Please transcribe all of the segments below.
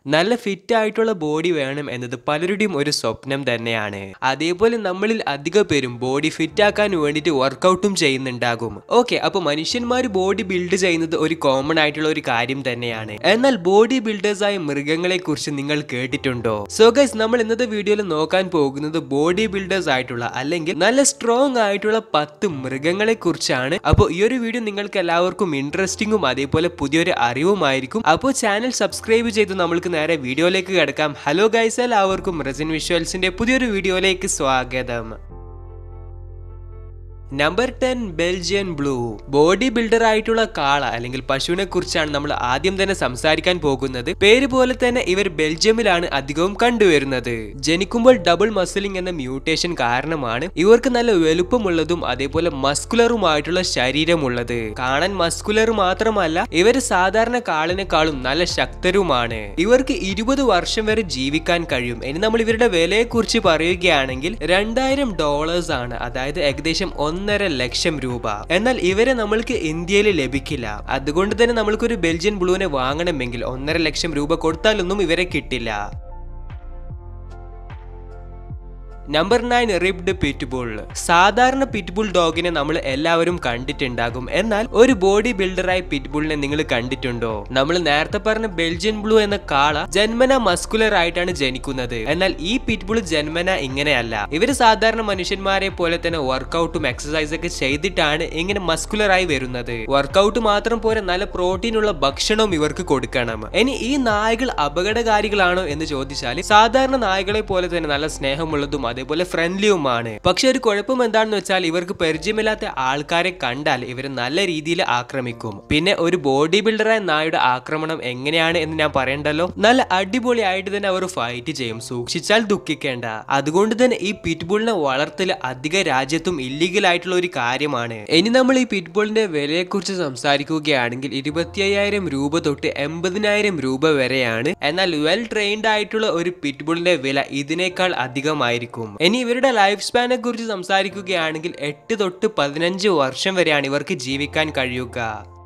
നല്ല ഫിറ്റ് ആയിട്ടുള്ള ബോഡി വേണം എന്നത് പലരുടെയും ഒരു സ്വപ്നം തന്നെയാണ്. അതേപോലെ നമ്മളിൽ അധിക പേരും ബോഡി ഫിറ്റ് ആക്കാൻ വേണ്ടിയിട്ട് വർക്കൗട്ടും ചെയ്യുന്നുണ്ടാകും. ഓക്കെ, അപ്പൊ മനുഷ്യന്മാർ ബോഡി ബിൽഡ് ചെയ്യുന്നത് ഒരു കോമൺ ആയിട്ടുള്ള ഒരു കാര്യം തന്നെയാണ്. എന്നാൽ ബോഡി ബിൽഡേഴ്സ് ആയ മൃഗങ്ങളെ കുറിച്ച് നിങ്ങൾ കേട്ടിട്ടുണ്ടോ? സോ ഗൈസ്, നമ്മൾ ഇന്നത്തെ വീഡിയോയിൽ നോക്കാൻ പോകുന്നത് ബോഡി ബിൽഡേഴ്സ് ആയിട്ടുള്ള അല്ലെങ്കിൽ നല്ല സ്ട്രോങ് ആയിട്ടുള്ള 10 മൃഗങ്ങളെ കുറിച്ചാണ്. അപ്പോൾ ഈ ഒരു വീഡിയോ നിങ്ങൾക്ക് എല്ലാവർക്കും ഇൻട്രസ്റ്റിംഗും അതേപോലെ പുതിയൊരു അറിവുമായിരിക്കും. അപ്പോൾ ചാനൽ സബ്സ്ക്രൈബ് ചെയ്ത് നമ്മൾക്ക് നേരെ വീഡിയോയിലേക്ക് കിടക്കാം. ഹലോ ഗൈസ്, എല്ലാവർക്കും റെസിൻ വിഷ്വൽസിന്റെ പുതിയൊരു വീഡിയോയിലേക്ക് സ്വാഗതം. Number 10 Belgian blue. Body builder ആയിട്ടുള്ള കാള അല്ലെങ്കിൽ പശുവിനെ കുറിച്ചാണ് നമ്മൾ ആദ്യം തന്നെ സംസാരിക്കാൻ പോകുന്നത്. പേര് പോലെ തന്നെ ഇവർ ബെൽജിയമിലാണ് അധികവും കണ്ടുവരുന്നത്. ജനിക്കുമ്പോൾ ഡബിൾ മസിലിംഗ് എന്ന മ്യൂട്ടേഷൻ കാരണമാണ് ഇവർക്ക് നല്ല വലുപ്പമുള്ളതും അതേപോലെ മസ്കുലറുമായിട്ടുള്ള ശരീരമുള്ളത്. കാണാൻ മസ്കുലർ മാത്രമല്ല, ഇവർ സാധാരണ കാളിനെക്കാളും നല്ല ശക്തരുമാണ്. ഇവർക്ക് 20 വർഷം വരെ ജീവിക്കാൻ കഴിയും. ഇനി നമ്മൾ ഇവരുടെ വിലയെ കുറിച്ച് പറയുകയാണെങ്കിൽ $2000 ആണ്, അതായത് ഏകദേശം 1.5 ലക്ഷം രൂപ. എന്നാൽ ഇവരെ നമ്മൾക്ക് ഇന്ത്യയിൽ ലഭിക്കില്ല. അതുകൊണ്ട് തന്നെ നമ്മൾക്കൊരു ബെൽജിയൻ ബ്ലൂവിനെ വാങ്ങണമെങ്കിൽ 1.5 ലക്ഷം രൂപ കൊടുത്താലൊന്നും ഇവരെ കിട്ടില്ല. Number 9 ribbed pitbull. സാധാരണ പിറ്റ്ബുൾ ഡോഗിനെ നമ്മൾ എല്ലാവരും കണ്ടിട്ടുണ്ടാകും. എന്നാൽ ഒരു ബോഡി ബിൽഡറായി പിറ്റ്ബുളിനെ നിങ്ങൾ കണ്ടിട്ടുണ്ടോ? നമ്മൾ നേരത്തെ പറഞ്ഞ ബെൽജിയൻ ബ്ലൂ എന്ന കാള ജന്മന മസ്കുലർ ആയിട്ടാണ് ജനിക്കുന്നത്. എന്നാൽ ഈ പിറ്റ്ബുൾ ജന്മന ഇങ്ങനെയല്ല. ഇവര് സാധാരണ മനുഷ്യന്മാരെ പോലെ തന്നെ വർക്കൗട്ടും എക്സസൈസ് ഒക്കെ ചെയ്തിട്ടാണ് ഇങ്ങനെ മസ്കുലർ ആയി വരുന്നത്. വർക്കൗട്ട് മാത്രം പോരെ, നല്ല പ്രോട്ടീൻ ഉള്ള ഭക്ഷണവും ഇവർക്ക് കൊടുക്കണം. ഇനി ഈ നായകൾ അപകടകാരികളാണോ എന്ന് ചോദിച്ചാൽ സാധാരണ നായകളെ പോലെ തന്നെ നല്ല സ്നേഹമുള്ളതും അതേപോലെ ഫ്രണ്ട്ലിയുമാണ്. പക്ഷെ ഒരു കുഴപ്പം എന്താണെന്ന് വെച്ചാൽ ഇവർക്ക് പരിചയമില്ലാത്ത ആൾക്കാരെ കണ്ടാൽ ഇവർ നല്ല രീതിയിൽ ആക്രമിക്കും. പിന്നെ ഒരു ബോഡി ബിൽഡറായ നായയുടെ ആക്രമണം എങ്ങനെയാണ് എന്ന് ഞാൻ പറയണ്ടല്ലോ. നല്ല അടിപൊളിയായിട്ട് തന്നെ അവർ ഫൈറ്റ് ചെയ്യും, സൂക്ഷിച്ചാൽ ദുഃഖിക്കേണ്ട. അതുകൊണ്ട് തന്നെ ഈ പിറ്റ്ബുളിനെ വളർത്തൽ അധിക രാജ്യത്തും ഇല്ലീഗൽ ആയിട്ടുള്ള ഒരു കാര്യമാണ്. ഇനി നമ്മൾ ഈ പിറ്റ്ബുളിന്റെ വിലയെ കുറിച്ച് സംസാരിക്കുകയാണെങ്കിൽ 25,000 രൂപ തൊട്ട് 80,000 രൂപ വരെയാണ്. എന്നാൽ വെൽ ട്രെയിൻഡ് ആയിട്ടുള്ള ഒരു പിറ്റ്ബുളിന്റെ വില ഇതിനേക്കാൾ അധികമായിരിക്കും. ഇനി ഇവരുടെ ലൈഫ് സ്പാനെ കുറിച്ച് സംസാരിക്കുകയാണെങ്കിൽ 8 തൊട്ട് 15 വർഷം വരെയാണ് ഇവർക്ക് ജീവിക്കാൻ കഴിയുക.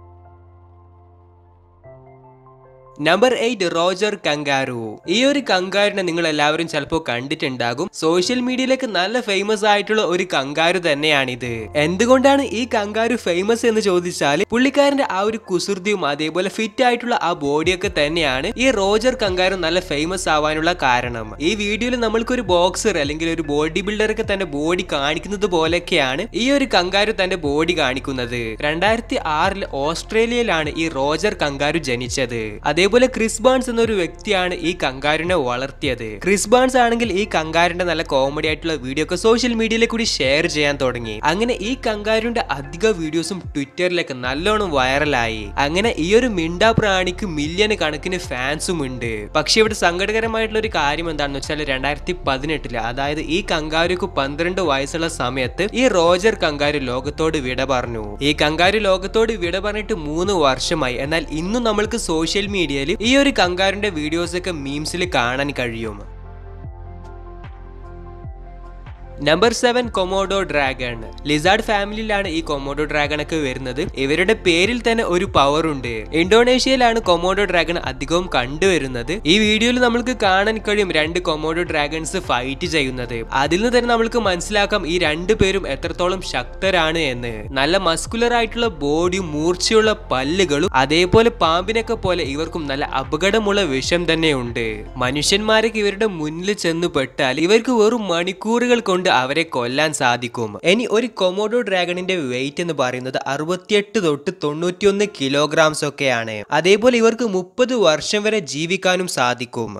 Number 8 Roger kangaroo. ഈ ഒരു കങ്കാരുനെ നിങ്ങൾ എല്ലാവരും ചിലപ്പോൾ കണ്ടിട്ടുണ്ടാകും. സോഷ്യൽ മീഡിയയിലേക്ക് നല്ല ഫേമസ് ആയിട്ടുള്ള ഒരു കങ്കാരു തന്നെയാണിത്. എന്തുകൊണ്ടാണ് ഈ കങ്കാരു ഫേമസ് എന്ന് ചോദിച്ചാൽ പുള്ളിക്കാരന്റെ ആ ഒരു കുസൃതിയും അതേപോലെ ഫിറ്റ് ആയിട്ടുള്ള ആ ബോഡിയൊക്കെ തന്നെയാണ് ഈ റോജർ കങ്കാരു നല്ല ഫേമസ് ആവാനുള്ള കാരണം. ഈ വീഡിയോയിൽ നമ്മൾക്കൊരു ബോക്സർ അല്ലെങ്കിൽ ഒരു ബോഡി ബിൽഡർ ഒക്കെ തന്റെ ബോഡി കാണിക്കുന്നത് പോലെയൊക്കെയാണ് ഈ ഒരു കങ്കാരു തന്റെ ബോഡി കാണിക്കുന്നത്. 2006 ഓസ്ട്രേലിയയിലാണ് ഈ റോജർ കങ്കാരു ജനിച്ചത്. അതേപോലെ ക്രിസ് ബാൺസ് എന്നൊരു വ്യക്തിയാണ് ഈ കങ്കാരുനെ വളർത്തിയത്. ക്രിസ് ബാൺസ് ആണെങ്കിൽ ഈ കങ്കാരുന്റെ നല്ല കോമഡി ആയിട്ടുള്ള വീഡിയോ ഒക്കെ സോഷ്യൽ മീഡിയയിലെ കൂടി ഷെയർ ചെയ്യാൻ തുടങ്ങി. അങ്ങനെ ഈ കങ്കാരുന്റെ അധിക വീഡിയോസും ട്വിറ്ററിലേക്ക് നല്ലോണം വൈറലായി. അങ്ങനെ ഈ ഒരു മിണ്ടാ പ്രാണിക്ക് മില്യൺ കണക്കിന് ഫാൻസും ഉണ്ട്. പക്ഷെ ഇവിടെ സങ്കടകരമായിട്ടുള്ള ഒരു കാര്യം എന്താണെന്ന് വെച്ചാൽ 2018 അതായത് ഈ കങ്കാരുക്ക് 12 വയസ്സുള്ള സമയത്ത് ഈ റോജർ കങ്കാരു ലോകത്തോട് വിട പറഞ്ഞു. ഈ കങ്കാരു ലോകത്തോട് വിട പറഞ്ഞിട്ട് 3 വർഷമായി. എന്നാൽ ഇന്നും നമ്മൾക്ക് സോഷ്യൽ മീഡിയ ഈ ഒരു കങ്കാരുന്റെ വീഡിയോസ് ഒക്കെ മീംസിൽ കാണാൻ കഴിയും. Number 7 Komodo dragon. ലിസാർഡ് ഫാമിലിയിലാണ് ഈ കൊമോഡോ ഡ്രാഗൺ ഒക്കെ വരുന്നത്. ഇവരുടെ പേരിൽ തന്നെ ഒരു പവർ ഉണ്ട്. ഇന്തോനേഷ്യയിലാണ് കൊമോഡോ ഡ്രാഗൺ അധികവും കണ്ടുവരുന്നത്. ഈ വീഡിയോയിൽ നമ്മൾക്ക് കാണാൻ കഴിയും 2 കൊമോഡോ ഡ്രാഗൺസ് ഫൈറ്റ് ചെയ്യുന്നത്. അതിൽ നിന്ന് തന്നെ നമ്മൾക്ക് മനസ്സിലാക്കാം ഈ 2 പേരും എത്രത്തോളം ശക്തരാണ് എന്ന്. നല്ല മസ്കുലർ ആയിട്ടുള്ള ബോഡിയും മൂർച്ചയുള്ള പല്ലുകളും അതേപോലെ പാമ്പിനൊക്കെ പോലെ ഇവർക്കും നല്ല അപകടമുള്ള വിഷം തന്നെയുണ്ട്. മനുഷ്യന്മാരൊക്കെ ഇവരുടെ മുന്നിൽ ചെന്ന് പെട്ടാൽ ഇവർക്ക് വെറും മണിക്കൂറുകൾ കൊണ്ട് അവരെ കൊല്ലാൻ സാധിക്കും. ഇനി ഒരു കൊമോഡോ ഡ്രാഗണിന്റെ വെയിറ്റ് എന്ന് പറയുന്നത് 68 തൊട്ട് 91 കിലോഗ്രാംസ് ഒക്കെയാണ്. അതേപോലെ ഇവർക്ക് 30 വർഷം വരെ ജീവിക്കാനും സാധിക്കും.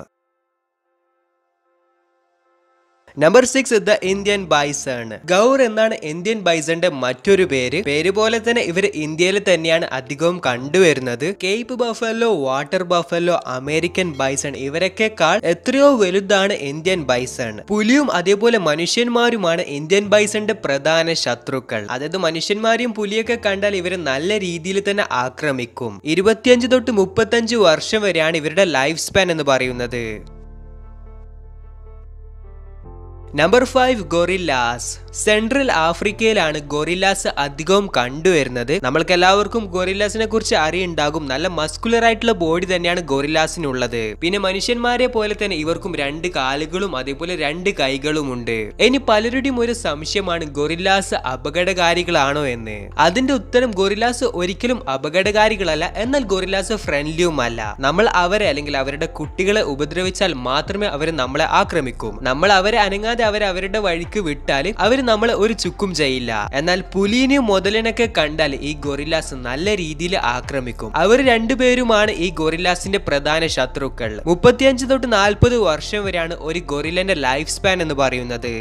Number 6 the Indian bison. Gaur എന്നാണ് ഇന്ത്യൻ ബൈസന്റെ മറ്റൊരു പേര്. പേര് പോലെ തന്നെ ഇവർ ഇന്ത്യയിൽ തന്നെയാണ് അധികവും കണ്ടുവരുന്നത്. Cape buffalo, water buffalo, American bison ഇവരൊക്കെക്കാൾ എത്രയോ വലുതാണ് ഇന്ത്യൻ ബൈസൺ. പുലിയും അതേപോലെ മനുഷ്യന്മാരുമാണ് ഇന്ത്യൻ ബൈസന്റെ പ്രധാന ശത്രുക്കൾ. അതായത് മനുഷ്യന്മാരെയും പുലിയൊക്കെ കണ്ടാൽ ഇവരെ നല്ല രീതിയിൽ തന്നെ ആക്രമിക്കും. 25 തൊട്ട് 35 വർഷം വരെയാണ് ഇവരുടെ ലൈഫ് സ്പാൻ എന്ന് പറയുന്നത്. Number 5 gorillas. സെൻട്രൽ ആഫ്രിക്കയിലാണ് ഗൊറില്ലാസ് അധികവും കണ്ടുവരുന്നത്. നമ്മൾക്ക് എല്ലാവർക്കും ഗൊറില്ലാസിനെ കുറിച്ച് അറിയുണ്ടാകും. നല്ല മസ്കുലർ ആയിട്ടുള്ള ബോഡി തന്നെയാണ് ഗൊറില്ലാസിനുള്ളത്. പിന്നെ മനുഷ്യന്മാരെ പോലെ തന്നെ ഇവർക്കും 2 കാലുകളും അതേപോലെ 2 കൈകളും ഉണ്ട്. ഇനി പലരുടെയും ഒരു സംശയമാണ് ഗൊറില്ലാസ് അപകടകാരികളാണോ എന്ന്. അതിന്റെ ഉത്തരം ഗൊറില്ലാസ് ഒരിക്കലും അപകടകാരികളല്ല, എന്നാൽ ഗൊറില്ലാസ് ഫ്രണ്ട്ലിയുമല്ല. നമ്മൾ അവരെ അല്ലെങ്കിൽ അവരുടെ കുട്ടികളെ ഉപദ്രവിച്ചാൽ മാത്രമേ അവർ നമ്മളെ ആക്രമിക്കൂ. നമ്മൾ അവരെ അനങ്ങാതെ അവരുടെ വഴിക്ക് വിട്ടാൽ അവർ നമ്മളെ ഒരു ചുക്കും ചെയ്യില്ല. എന്നാൽ പുലിനെയും മുതലിനൊക്കെ കണ്ടാൽ ഈ ഗൊറില്ലാസ് നല്ല രീതിയിൽ ആക്രമിക്കും. അവർ രണ്ടുപേരുമാണ് ഈ ഗൊറില്ലാസിന്റെ പ്രധാന ശത്രുക്കൾ. 35 തൊട്ട് 40 വർഷം വരെയാണ് ഒരു ഗൊറില്ലന്റെ ലൈഫ് സ്പാൻ എന്ന് പറയുന്നത്.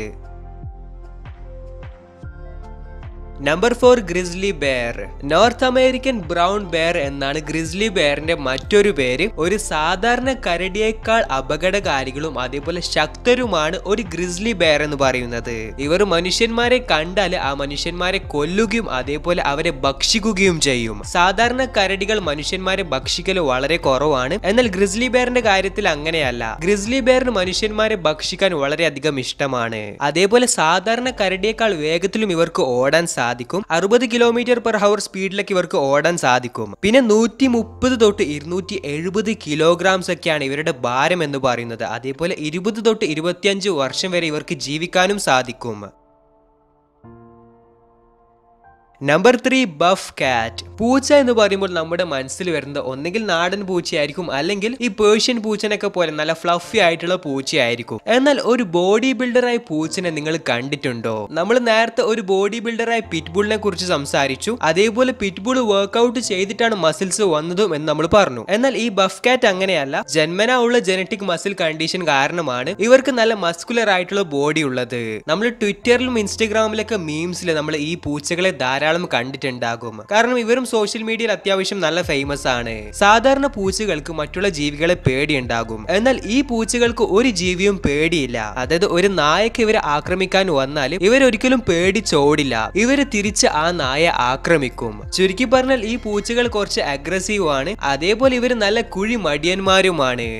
Number 4 grizzly bear. North American brown bear എന്നാണ് ഗ്രിസ്ലി ബെയറിന്റെ മറ്റൊരു പേര്. ഒരു സാധാരണ കരടിയേക്കാൾ അപകടകാരികളും അതേപോലെ ശക്തരുമാണ് ഒരു ഗ്രിസ്ലി ബെയർ എന്ന് പറയുന്നത്. ഇവർ മനുഷ്യന്മാരെ കണ്ടാൽ ആ മനുഷ്യന്മാരെ കൊല്ലുകയും അതേപോലെ അവരെ ഭക്ഷിക്കുകയും ചെയ്യും. സാധാരണ കരടികൾ മനുഷ്യന്മാരെ ഭക്ഷിക്കൽ വളരെ കുറവാണ്, എന്നാൽ ഗ്രിസ്ലി ബെയറിന്റെ കാര്യത്തിൽ അങ്ങനെയല്ല. ഗ്രിസ്ലി ബെയറിന് മനുഷ്യന്മാരെ ഭക്ഷിക്കാൻ വളരെയധികം ഇഷ്ടമാണ്. അതേപോലെ സാധാരണ കരടിയേക്കാൾ വേഗത്തിലും ഇവർക്ക് ഓടാൻ സാധിക്കും. 60 km/h സ്പീഡിലേക്ക് ഇവർക്ക് ഓടാൻ സാധിക്കും. പിന്നെ 130 തൊട്ട് 270 kilograms ഒക്കെയാണ് ഇവരുടെ ഭാരം എന്ന് പറയുന്നത്. അതേപോലെ 20 തൊട്ട് 25 വർഷം വരെ ഇവർക്ക് ജീവിക്കാനും സാധിക്കും. നമ്പർ 3 ബഫ് കാറ്റ്. പൂച്ച എന്ന് പറയുമ്പോൾ നമ്മുടെ മനസ്സിൽ വരുന്നത് ഒന്നെങ്കിൽ നാടൻ പൂച്ചയായിരിക്കും, അല്ലെങ്കിൽ ഈ പേർഷ്യൻ പൂച്ചനൊക്കെ പോലെ നല്ല ഫ്ലഫി ആയിട്ടുള്ള പൂച്ചയായിരിക്കും. എന്നാൽ ഒരു ബോഡി ബിൽഡറായി പൂച്ചനെ നിങ്ങൾ കണ്ടിട്ടുണ്ടോ? നമ്മൾ നേരത്തെ ഒരു ബോഡി ബിൽഡറായി പിറ്റ്ബുളിനെ കുറിച്ച് സംസാരിച്ചു. അതേപോലെ പിറ്റ്ബുൾ വർക്ക്ഔട്ട് ചെയ്തിട്ടാണ് മസിൽസ് വന്നതും എന്ന് നമ്മൾ പറഞ്ഞു. എന്നാൽ ഈ ബഫ് കാറ്റ് അങ്ങനെയല്ല. ജന്മനാ ഉള്ള ജനറ്റിക് മസിൽ കണ്ടീഷൻ കാരണമാണ് ഇവർക്ക് നല്ല മസ്കുലർ ആയിട്ടുള്ള ബോഡി ഉള്ളത്. നമ്മൾ ട്വിറ്ററിലും ഇൻസ്റ്റഗ്രാമിലൊക്കെ മീംസിൽ നമ്മൾ ഈ പൂച്ചകളെ ധാരാളം കണ്ടിട്ടുണ്ടാകും. കാരണം ഇവരും സോഷ്യൽ മീഡിയയിൽ അത്യാവശ്യം നല്ല ഫേമസ് ആണ്. സാധാരണ പൂച്ചകൾക്ക് മറ്റുള്ള ജീവികളെ പേടിയുണ്ടാകും, എന്നാൽ ഈ പൂച്ചകൾക്ക് ഒരു ജീവിയും പേടിയില്ല. അതായത് ഒരു നായക്ക് ഇവരെ ആക്രമിക്കാൻ വന്നാൽ ഇവരൊരിക്കലും പേടിച്ചോടില്ല. ഇവര് തിരിച്ച് ആ നായ ആക്രമിക്കും. ചുരുക്കി പറഞ്ഞാൽ ഈ പൂച്ചകൾ കുറച്ച് അഗ്രസീവ് ആണ്. അതേപോലെ ഇവര് നല്ല കുഴി മടിയന്മാരുമാണ്.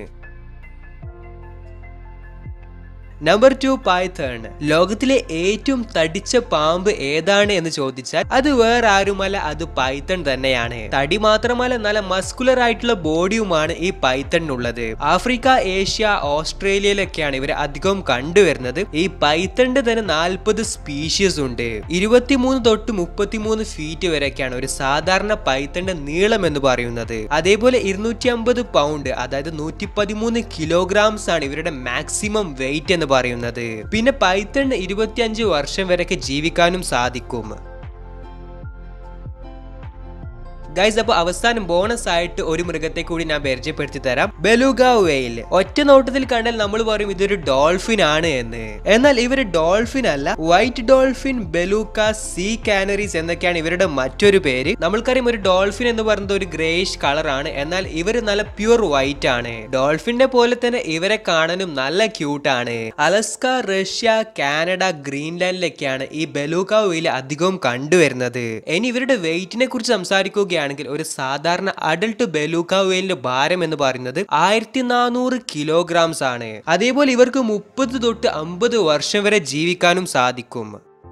Number 2 Python. ലോകത്തിലെ ഏറ്റവും തടിച്ച പാമ്പ് ഏതാണ് എന്ന് ചോദിച്ചാൽ അത് വേറെ ആരുമല്ല, അത് പൈത്തൺ തന്നെയാണ്. തടി മാത്രമല്ല നല്ല മസ്കുലർ ആയിട്ടുള്ള ബോഡിയുമാണ് ഈ പൈത്തണിനുള്ളത്. ആഫ്രിക്ക, ഏഷ്യ, ഓസ്ട്രേലിയയിലൊക്കെയാണ് ഇവർ അധികവും കണ്ടുവരുന്നത്. ഈ പൈത്തണിന്റെ തന്നെ 40 സ്പീഷീസ് ഉണ്ട്. 23 തൊട്ട് 33 ഫീറ്റ് വരെയൊക്കെയാണ് ഒരു സാധാരണ പൈത്തണിന്റെ നീളം എന്ന് പറയുന്നത്. അതേപോലെ 250 പൗണ്ട് അതായത് 113 kilograms ആണ് ഇവരുടെ മാക്സിമം വെയിറ്റ് എന്ന് പറയുന്നത്. പിന്നെ പൈത്തൺ 25 വർഷം വരെയൊക്കെ ജീവിക്കാനും സാധിക്കും. ഗൈസ്, അപ്പൊ അവസാനം ബോണസ് ആയിട്ട് ഒരു മൃഗത്തെ കൂടി ഞാൻ പരിചയപ്പെടുത്തി തരാം. ബെലൂഗ വെയിൽ. ഒറ്റ നോട്ടത്തിൽ കണ്ടാൽ നമ്മൾ പറയും ഇതൊരു ഡോൾഫിൻ ആണ് എന്ന്. എന്നാൽ ഇവര് ഡോൾഫിൻ അല്ല. White dolphin, beluga, sea canaries എന്നൊക്കെയാണ് ഇവരുടെ മറ്റൊരു പേര്. നമ്മൾക്കറിയാം ഒരു ഡോൾഫിൻ എന്ന് പറയുന്നത് ഒരു ഗ്രേഷ് കളർ ആണ്, എന്നാൽ ഇവര് നല്ല പ്യൂർ വൈറ്റ് ആണ്. ഡോൾഫിന്റെ പോലെ തന്നെ ഇവരെ കാണാനും നല്ല ക്യൂട്ട് ആണ്. അലസ്ക, റഷ്യ, കാനഡ, ഗ്രീൻലാൻഡിലൊക്കെയാണ് ഈ ബെലൂഗ വെയിൽ അധികവും കണ്ടുവരുന്നത്. ഇനി ഇവരുടെ വെയിറ്റിനെ കുറിച്ച് സംസാരിക്കുകയാണ്. ഒരു സാധാരണ അഡൽട്ട് ബെലൂഗ വെയിലിന്റെ ഭാരം എന്ന് പറയുന്നത് 1400 kilograms ആണ്. അതേപോലെ ഇവർക്ക് 30 തൊട്ട് 50 വർഷം വരെ ജീവിക്കാനും സാധിക്കും.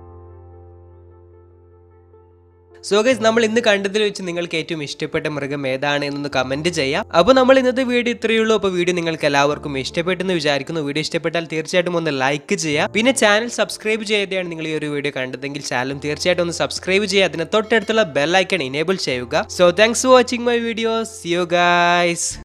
സോ ഗൈസ്, നമ്മൾ ഇന്ന് കണ്ടതിൽ വെച്ച് നിങ്ങൾക്ക് ഏറ്റവും ഇഷ്ടപ്പെട്ട മൃഗം ഏതാണ് എന്നൊന്ന് കമന്റ് ചെയ്യാം. അപ്പോൾ നമ്മൾ ഇന്നത്തെ വീഡിയോ ഇത്രയേ ഉള്ളൂ. അപ്പോൾ വീഡിയോ നിങ്ങൾക്ക് എല്ലാവർക്കും ഇഷ്ടപ്പെട്ടെന്ന് വിചാരിക്കുന്നു. വീഡിയോ ഇഷ്ടപ്പെട്ടാൽ തീർച്ചയായിട്ടും ഒന്ന് ലൈക്ക് ചെയ്യുക. പിന്നെ ചാനൽ സബ്സ്ക്രൈബ് ചെയ്താണ് നിങ്ങൾ ഈ ഒരു വീഡിയോ കണ്ടതെങ്കിൽ ചാനലും തീർച്ചയായിട്ടും ഒന്ന് സബ്സ്ക്രൈബ് ചെയ്യുക. അതിന് തൊട്ടടുത്തുള്ള ബെൽ ഐക്കൺ ഇനേബിൾ ചെയ്യുക. So thanks for watching my video. See you guys.